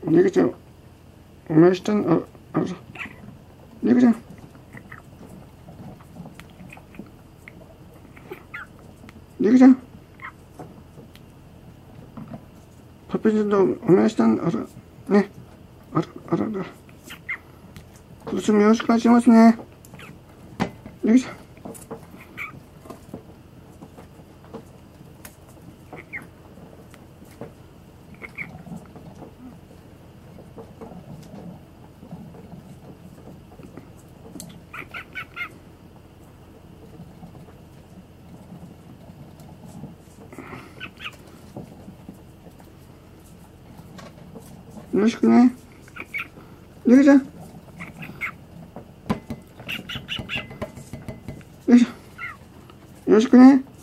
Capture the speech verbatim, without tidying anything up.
猫ちゃん、お前下に、あ、あら、猫ちゃん。猫ちゃん。パピちゃんとお前下に、あら、ね。あら、あら、あら。今年もよろしくお願いしますね。猫ちゃん。よろしくね。猫ちゃん。よいしょ。よろしくね。